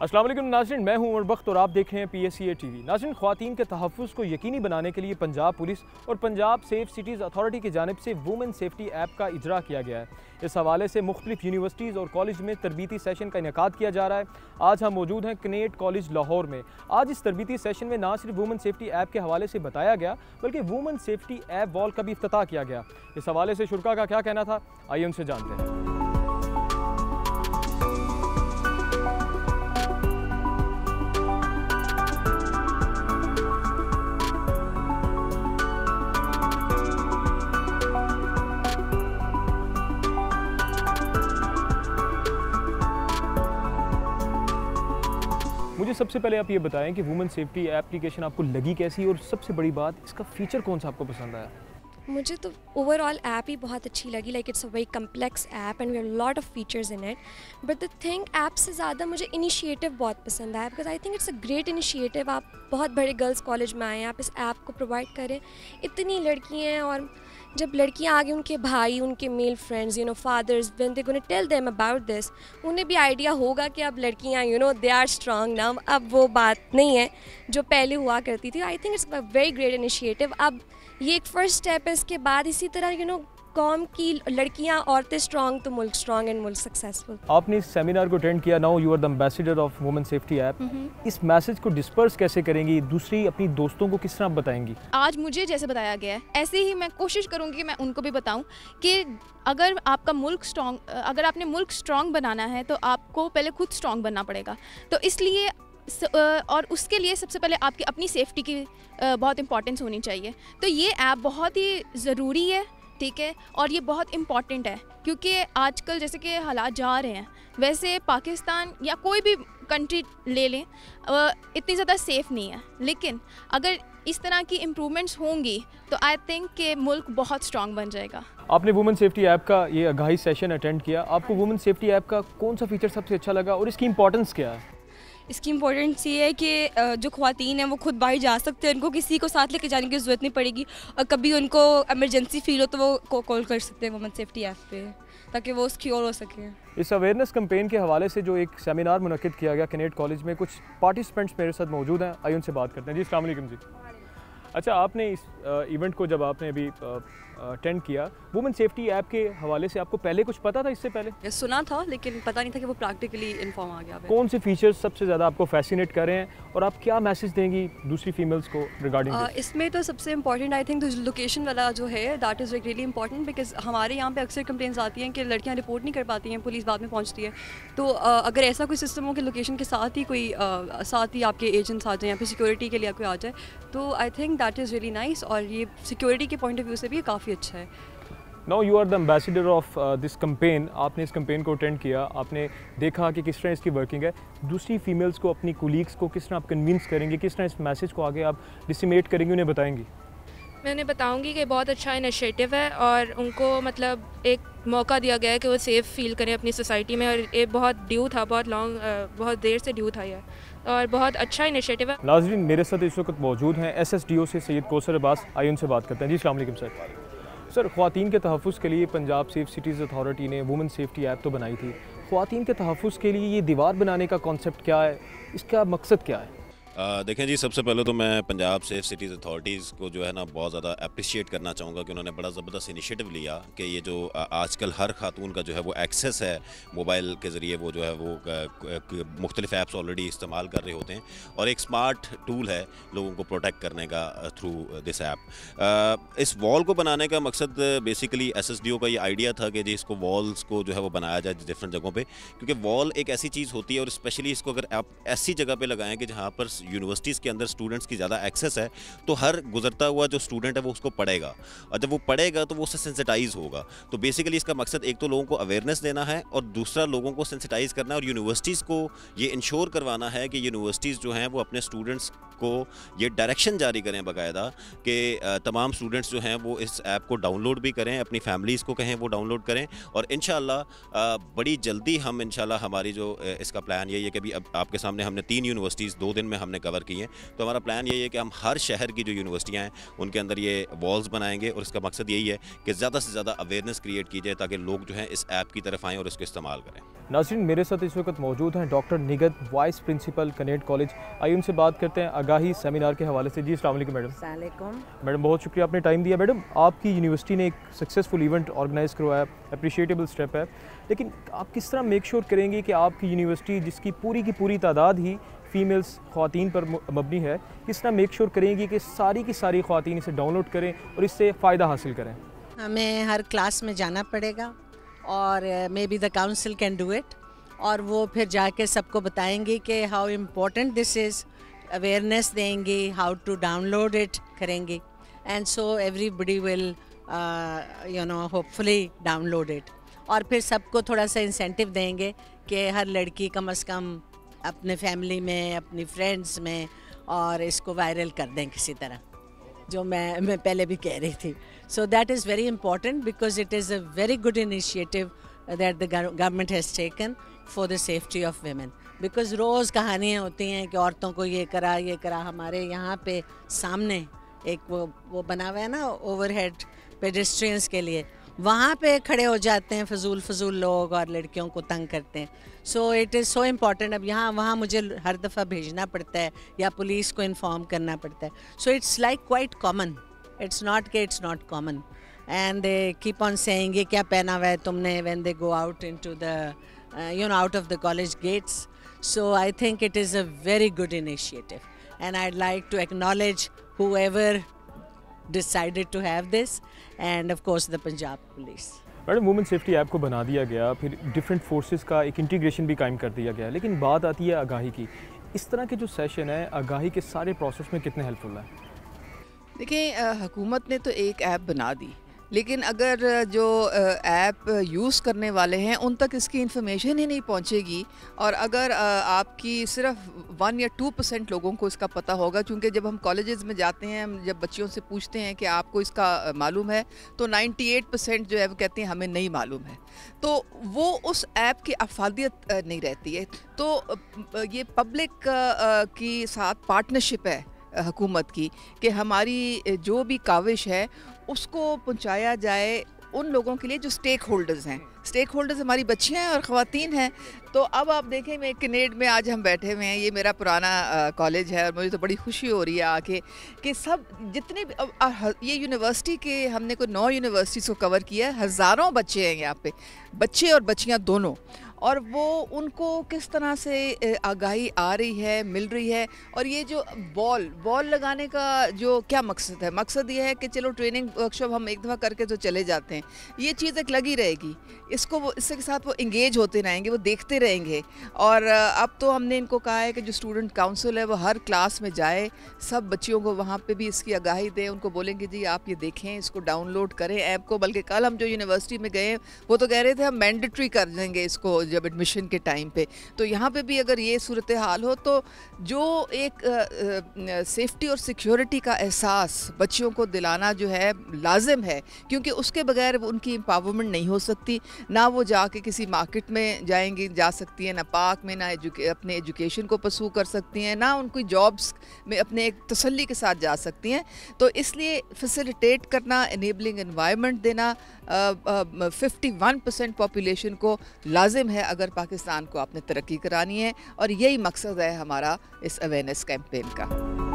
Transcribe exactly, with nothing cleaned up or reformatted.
अस्सलाम वालेकुम नाज़रीन, मैं हूं उमर बख्त और आप देख रहे हैं P S C A T V. नाज़रीन, ख़वातीन के तहफ़्फ़ुज़ को यकीनी बनाने के लिए पंजाब पुलिस और पंजाब सेफ सिटीज़ अथॉरिटी की जानिब से वुमेन सेफ्टी ऐप का इजरा किया गया है। इस हवाले से मुख्तलिफ यूनिवर्सिटीज़ और कॉलेज में तरबीती सेशन का इनेकाद किया जा रहा है। आज हम मौजूद हैं कनेट कॉलेज लाहौर में। आज इस तरबीती सेशन में ना सिर्फ वुमेन सेफ्टी ऐप के हवाले से बताया गया बल्कि वुमेन सेफ्टी ऐप वॉल का भी इफ्तिताह किया गया। इस हवाले से शुरा का क्या कहना था, आइए उनसे जानते हैं। मुझे सबसे पहले आप ये बताएं कि वुमेन सेफ्टी एप्लीकेशन आपको लगी कैसी और सबसे बड़ी बात इसका फ़ीचर कौन सा आपको पसंद आया? मुझे तो ओवरऑल ऐप ही बहुत अच्छी लगी। Like it's a very complex app and we have lot of features in it, but the thing app से ज़्यादा मुझे इनिशिएटिव बहुत पसंद आया because I think it's a great initiative. आप बहुत बड़े गर्ल्स कॉलेज में आए, आप इस ऐप को प्रोवाइड करें। इतनी लड़कियाँ हैं और जब लड़कियाँ आगे उनके भाई, उनके male friends, you know fathers, when they gonna tell them about this, उन्हें भी आइडिया होगा कि अब लड़कियाँ you know they are strong now. अब वो बात नहीं है जो पहले हुआ करती थी। I think it's a very great initiative. अब ये एक फ़र्स्ट स्टेप है। इसके बाद इसी तरह यू नो कौम की लड़कियां, औरतें स्ट्रांग तो मुल्क स्ट्रांग एंड मुल्क सक्सेसफुल। आपने इस सेमिनार को अटेंड किया, now you are the ambassador of women safety app. इस मैसेज को डिस्पर्स कैसे करेंगी, दूसरी अपनी दोस्तों को किस तरह बताएंगी? आज मुझे जैसे बताया गया है ऐसे ही मैं कोशिश करूंगी कि मैं उनको भी बताऊं कि अगर आपका मुल्क स्ट्रांग, अगर आपने मुल्क स्ट्रांग बनाना है तो आपको पहले खुद स्ट्रांग बनना पड़ेगा। तो इसलिए और उसके लिए सबसे पहले आपकी अपनी सेफ्टी की बहुत इंपॉर्टेंस होनी चाहिए। तो ये ऐप बहुत ही ज़रूरी है, ठीक है, और ये बहुत इम्पॉर्टेंट है क्योंकि आजकल जैसे कि हालात जा रहे हैं, वैसे पाकिस्तान या कोई भी कंट्री ले लें इतनी ज़्यादा सेफ़ नहीं है। लेकिन अगर इस तरह की इम्प्रूवमेंट्स होंगी तो आई थिंक कि मुल्क बहुत स्ट्रांग बन जाएगा। आपने वुमेन सेफ्टी ऐप का ये आगाही सेशन अटेंड किया, आपको वुमेन सेफ्टी ऐप का कौन सा फीचर सबसे अच्छा लगा और इसकी इंपॉर्टेंस क्या है? इसकी इम्पोर्टेंस ये है कि जो ख़वातीन हैं वो खुद बाहर जा सकते हैं, उनको किसी को साथ लेके जाने की ज़रूरत नहीं पड़ेगी और कभी उनको इमरजेंसी फील हो तो वो कॉल कर सकते हैं वुमेन सेफ्टी ऐप पे ताकि वो सिक्योर हो सके। इस अवेयरनेस कैंपेन के हवाले से जो एक सेमिनार मुनक्किद किया गया कनेट कॉलेज में, कुछ पार्टिसिपेंट्स मेरे साथ मौजूद हैं, आइए उनसे बात करते हैं। जी अस्सलाम वालेकुम जी। अच्छा, आपने इस इवेंट को जब आपने अभी अटेंड किया, वुमेन सेफ्टी ऐप के हवाले से आपको पहले कुछ पता था इससे पहले? ये सुना था लेकिन पता नहीं था कि वो प्रैक्टिकली इन्फॉर्म आ गया। कौन से फीचर्स सबसे ज़्यादा आपको फैसिनेट कर रहे हैं और आप क्या मैसेज देंगी दूसरी फीमेल्स को रिगार्डिंग? uh, इसमें तो सबसे इंपॉर्टेंट आई थिंक लोकेशन वाला जो है that is really important because हमारे यहाँ पे अक्सर कंप्लेंट्स आती हैं कि लड़कियाँ रिपोर्ट नहीं कर पाती हैं, पुलिस बाद में पहुँचती है। तो uh, अगर ऐसा कोई सिस्टम हो कि लोकेशन के साथ ही कोई uh, साथ ही आपके एजेंट्स आ जाए या फिर सिक्योरिटी के लिए कोई आ जाए तो I think that is really nice और ये सिक्योरिटी के पॉइंट ऑफ व्यू से भी काफ़ी अच्छा है। Now you are the ambassador of this campaign. आपने इस कैंपेन को अटेंड किया, आपने देखा कि किस तरह इसकी वर्किंग है। दूसरी फीमेल्स को, अपनी कोलीग्स को किस तरह आप कन्विंस करेंगे, किस तरह इस मैसेज को आगे आप डिसिमेट करेंगे, उन्हें बताएंगी? मैं उन्हें बताऊंगी कि बहुत अच्छा इनिशिएटिव है और उनको मतलब एक मौका दिया गया है कि वो सेफ़ फील करें अपनी सोसाइटी में। और ये बहुत ड्यू था, बहुत लॉन्ग, बहुत देर से ड्यू था ये, और बहुत अच्छा इनिशिएटिव है। नाज़रीन, मेरे साथ इस वक्त मौजूद हैं एस एस डी ओ से सैयद कौसर अब्बास, आइए उनसे बात करते हैं। जी अस्सलाम वालेकुम सर। सर, ख़वातीन के तहफ़्फ़ुज़ के लिए पंजाब सेफ सिटीज़ अथॉरिटी ने वुमेन सेफ्टी ऐप तो बनाई थी। ख़वातीन के तहफ़्फ़ुज़ के लिए ये दीवार बनाने का कॉन्सेप्ट क्या है, इसका मकसद क्या है? आ, देखें जी, सबसे पहले तो मैं पंजाब सेफ सिटीज़ अथॉरिटीज़ को जो है ना बहुत ज़्यादा अप्रिशिएट करना चाहूँगा कि उन्होंने बड़ा ज़बरदस्त इनिशिएटिव लिया कि ये जो आजकल हर खातून का जो है वो एक्सेस है मोबाइल के ज़रिए, वो जो है वो मुख्तलिफ ऐप्स ऑलरेडी इस्तेमाल कर रहे होते हैं और एक स्मार्ट टूल है लोगों को प्रोटेक्ट करने का थ्रू दिस ऐप। इस वॉल को बनाने का मकसद basically S S D O का ये आइडिया था कि जी इसको वॉल्स को जो है वो बनाया जाए डिफरेंट जगहों पर, क्योंकि वॉल एक ऐसी चीज़ होती है और स्पेशली इसको अगर आप ऐसी जगह पर लगाएँ कि जहाँ पर यूनिवर्सिटीज़ के अंदर स्टूडेंट्स की ज़्यादा एक्सेस है तो हर गुजरता हुआ जो स्टूडेंट है वो उसको पढ़ेगा और जब वो पढ़ेगा तो वो उससे सेंसिटाइज होगा। तो बेसिकली इसका मकसद एक तो लोगों को अवेयरनेस देना है और दूसरा लोगों को सेंसिटाइज करना है और यूनिवर्सिटीज़ को ये इंश्योर करवाना है कि यूनिवर्सिटीज़ जो हैं वो अपने स्टूडेंट्स को ये डायरेक्शन जारी करें बाकायदा कि तमाम स्टूडेंट्स जो हैं वो इस ऐप को डाउनलोड भी करें, अपनी फैमिलीज़ को कहें वो डाउनलोड करें और इंशाल्लाह बड़ी जल्दी हम इंशाल्लाह हमारी जो इसका प्लान यही है कि अभी अब आपके सामने हमने तीन यूनिवर्सिटीज़ दो दिन में हमने हमने कवर की हैं। तो हमारा प्लान यही है कि हम हर शहर की जो यूनिवर्सिटियाँ हैं उनके अंदर ये वॉल्स बनाएंगे और इसका मकसद यही है कि ज़्यादा से ज़्यादा अवेयरनेस क्रिएट की जाए ताकि लोग जो हैं इस ऐप की तरफ आएँ और इसको इस्तेमाल करें। नाज़रीन, मेरे साथ इस वक्त मौजूद हैं doctor Nighat, vice principal Kinnaird college. आइए उनसे बात करते हैं आगाही सेमिनार के हवाले से। जी अस्सलाम वालेकुम मैडम। अस्सलाम वालेकुम। मैडम बहुत शुक्रिया आपने टाइम दिया। मैडम, आपकी यूनिवर्सिटी ने एक सक्सेसफुल इवेंट ऑर्गेनाइज़ करवाया, अप्रिशिएटेबल स्टेप है, लेकिन आप किस तरह मेक श्योर करेंगे कि आपकी यूनिवर्सिटी जिसकी पूरी की पूरी तादाद ही फ़ीमेल्स ख़वातीन पर मबनी है, किस तरह मेक श्योर करेंगी कि सारी की सारी ख़वातीन इसे डाउनलोड करें और इससे फ़ायदा हासिल करें? हमें हर क्लास में जाना पड़ेगा और maybe the council can do it, और वो फिर जाके सबको बताएंगे कि how important this is, awareness देंगे, हाउ टू डाउनलोड इट करेंगे, and so everybody will you know hopefully download it. और फिर सबको थोड़ा सा इंसेंटिव देंगे कि हर लड़की कम अज़ कम अपने फैमिली में, अपनी फ्रेंड्स में, और इसको वायरल कर दें किसी तरह, जो मैं मैं पहले भी कह रही थी। So that is very important because it is a very good initiative that the government has taken for the safety of women. बिकॉज रोज़ कहानियाँ होती हैं कि औरतों को ये करा ये करा। हमारे यहाँ पे सामने एक वो वो बना हुआ है ना ओवरहेड पेडेस्ट्रियंस के लिए, वहाँ पे खड़े हो जाते हैं फजूल फजूल लोग और लड़कियों को तंग करते हैं। So it is so important. अब यहाँ वहाँ मुझे हर दफ़ा भेजना पड़ता है या पुलिस को इन्फॉर्म करना पड़ता है। So it's like quite common, it's not कि it's not common, and they keep on saying ये क्या पहना हुआ है तुमने when they go out into the you know out of the college gates. So I think it is a very good initiative, and I'd like to acknowledge whoever decided to have this, and of course the Punjab Police. Madam, women safety app को बना दिया गया, फिर different forces का एक integration भी कायम कर दिया गया, लेकिन बात आती है आगाही की। इस तरह के जो सेशन है आगाही के सारे प्रोसेस में कितने हेल्पफुल है? देखिए, हुकूमत ने तो एक ऐप बना दी, लेकिन अगर जो ऐप यूज़ करने वाले हैं उन तक इसकी इन्फॉर्मेशन ही नहीं पहुंचेगी, और अगर आपकी सिर्फ वन या टू परसेंट लोगों को इसका पता होगा, क्योंकि जब हम कॉलेजेस में जाते हैं, हम जब बच्चियों से पूछते हैं कि आपको इसका मालूम है, तो अट्ठानवे परसेंट जो है वो कहते हैं हमें नहीं मालूम है। तो वो उस ऐप की अफादियत नहीं रहती है। तो ये पब्लिक की साथ पार्टनरशिप है हुकूमत की कि हमारी जो भी काविश है उसको पहुंचाया जाए उन लोगों के लिए जो स्टेक होल्डर्स हैं। स्टेक होल्डर्स हमारी बच्चियां हैं और ख़वातीन हैं। तो अब आप देखें, मैं कनेड में आज हम बैठे हुए हैं, ये मेरा पुराना कॉलेज है, और मुझे तो बड़ी खुशी हो रही है आके कि सब जितने भी अब, आ, ये यूनिवर्सिटी के हमने कोई नौ यूनिवर्सिटीज़ को कवर किया है। हज़ारों बच्चे हैं यहाँ पे, बच्चे और बच्चियाँ दोनों, और वो उनको किस तरह से आगाही आ रही है, मिल रही है। और ये जो बॉल बॉल लगाने का जो क्या मकसद है, मकसद ये है कि चलो ट्रेनिंग वर्कशॉप हम एक दफ़ा करके तो चले जाते हैं, ये चीज़ एक लगी रहेगी, इसको वो इसके साथ वो इंगेज होते रहेंगे, वो देखते रहेंगे। और अब तो हमने इनको कहा है कि जो स्टूडेंट काउंसिल है वो हर क्लास में जाए, सब बच्चियों को वहाँ पे भी इसकी आगाही दें, उनको बोलेंगे जी आप ये देखें, इसको डाउनलोड करें ऐप को। बल्कि कल हम जो यूनिवर्सिटी में गए वो तो कह रहे थे हम मैंडेटरी कर देंगे इसको जब एडमिशन के टाइम पे। तो यहाँ पे भी अगर ये सूरत हाल हो तो जो एक सेफ्टी और सिक्योरिटी का एहसास बच्चियों को दिलाना जो है लाजिम है, क्योंकि उसके बगैर उनकी एम्पावरमेंट नहीं हो सकती। ना वो जाके किसी मार्केट में जाएंगी जा सकती हैं, ना पार्क में, ना एजुके, अपने एजुकेशन को परसू कर सकती हैं, ना उनको जॉब्स में अपने एक तसल्ली के साथ जा सकती हैं। तो इसलिए फैसिलिटेट करना, इनेबलिंग एनवायरनमेंट देना फिफ्टी वन परसेंट पॉपुलेशन को लाजिम है अगर पाकिस्तान को आपने तरक्की करानी है, और यही मकसद है हमारा इस अवेयरनेस कैंपेन का।